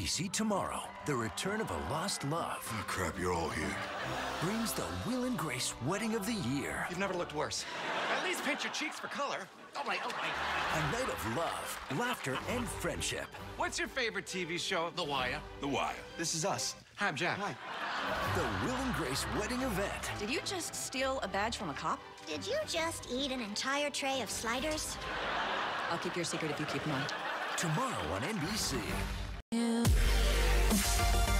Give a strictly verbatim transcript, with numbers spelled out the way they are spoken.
C tomorrow, the return of a lost love. Oh, crap, you're all here. Brings the Will and Grace wedding of the year. You've never looked worse. At least paint your cheeks for color. Oh, my, oh, my. A night of love, laughter, and friendship. What's your favorite T V show? The Wire. The Wire. This is us. Hi, I'm Jack. Hi. The Will and Grace wedding event. Did you just steal a badge from a cop? Did you just eat an entire tray of sliders? I'll keep your secret if you keep mine. Tomorrow on N B C.